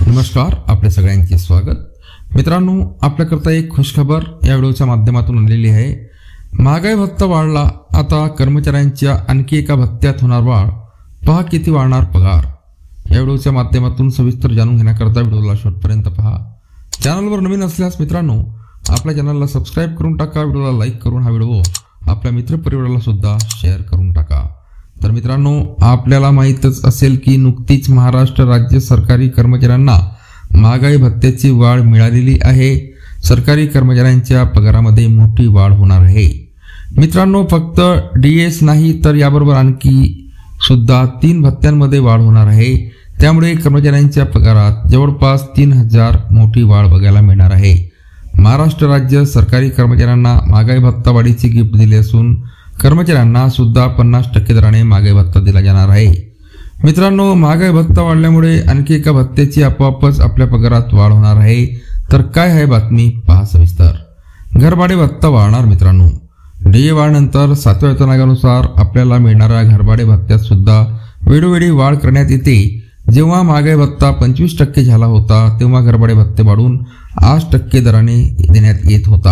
नमस्कार, आपल्या सगळ्यांचे स्वागत। मित्रांनो, आपल्याकरता एक खुशखबर या व्हिडिओच्या माध्यमातून आलेली आहे। महागाई भत्ता वाढला, आता कर्मचाऱ्यांच्या आणखी एका भत्त्यात होणार वाढ, पहा किती वाढणार पगार। या व्हिडिओच्या माध्यमातून सविस्तर जाणून घेण्याकरता व्हिडिओला शेवटपर्यंत पहा। चॅनलवर नवीन असल्यास मित्रांनो आपल्या चॅनलला सबस्क्राइब करून टाका, व्हिडिओला लाईक करून हा व्हिडिओ आपल्या मित्रपरिवाराला सुद्धा शेअर करून टाका। तर मित्रांनो, आपल्याला माहीतच असेल की नुकतीच महाराष्ट्र राज्य सरकारी कर्मचाऱ्यांना महागाई भत्त्याची वाढ मिळालेली आहे। सरकारी कर्मचाऱ्यांच्या पगारामध्ये मोठी वाढ होणार आहे। मित्रांनो, फक्त डीएस नाही तर याबरोबर आणखी सुद्धा 3 भत्त्यांमध्ये वाढ होणार आहे। त्यामुळे कर्मचाऱ्यांच्या पगारात जवळपास 3000 मोठी वाढ बघायला मिळणार आहे। महाराष्ट्र राज्य सरकारी कर्मचाऱ्यांना महागाई भत्ता वाढीची गिफ्ट दिली असून कर्मचाऱ्यांना सुद्धा 50% दराने महागाई भत्ता दिला जाणार आहे। मित्रांनो, महागाई भत्ता वाढल्यामुळे आणखी एका भत्त्याची आपोआपच आपल्या पगारात वाढ होणार आहे। तर काय आहे बातमी, पहा सविस्तर। घरभाडे भत्ता वाढणार। मित्रांनो, डीए वाढनंतर 7व्या वेतन आयोगानुसार आपल्याला मिळणाऱ्या घरभाडे भत्त्यात सुद्धा वेळोवेळी वाढ करण्यात येते। जेव्हा महागाई भत्ता 25% झाला होता तेव्हा घरभाडे भत्ते वाढून 8% दराने देण्यात येत होता।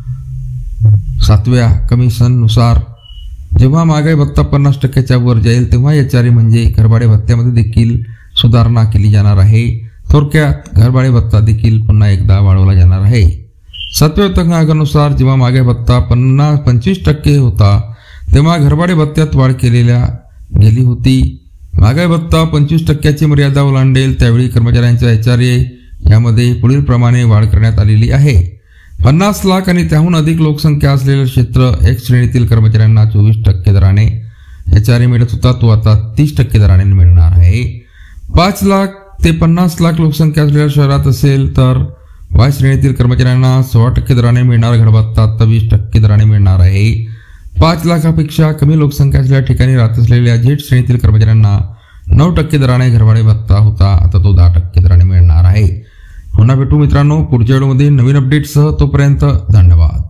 7व्या कमिशननुसार जेव्हा महागाई भत्ता 50%च्या वर जाईल तेव्हा एचआरए म्हणजे घरभाडे भत्त्यामध्ये देखील सुधारणा केली जाणार आहे। थोडक्यात घरभाडे भत्ता देखील पुन्हा एकदा वाढवला जाणार आहे। 7व्या वेतन आयोगानुसार जेव्हा महागाई भत्ता 25% होता तेव्हा घरभाडे भत्त्यात वाढ गेली होती। महागाई भत्ता 25%ची मर्यादा ओलांडेल त्यावेळी कर्मचाऱ्यांच्या एचआरए यामध्ये पुढील प्रमाणे वाढ करण्यात आलेली आहे। 50 लाख आणि त्याहून अधिक लोकसंख्या असलेले क्षेत्र एक श्रेणीतील कर्मचाऱ्यांना 24% दराने एचआरए मिळत होता, तो आता 30% दराने मिळणार आहे। 5 लाख ते 50 लाख लोकसंख्या असलेल्या शहरात असेल तर वाय श्रेणीतील कर्मचाऱ्यांना 16% दराने मिळणार घरभत्ता आता 20% दराने मिळणार आहे। 5 लाखापेक्षा कमी लोकसंख्या असलेल्या ठिकाणी राहत असलेल्या झेड श्रेणीतील कर्मचाऱ्यांना 9% दराने घरभाडे भत्ता होता, आता तो 10% दराने मिळणार आहे। पुन्हा भेटू मित्रांनो पुढच्या व्हिडिओमध्ये नवीन अपडेटसह, तोपर्यंत धन्यवाद।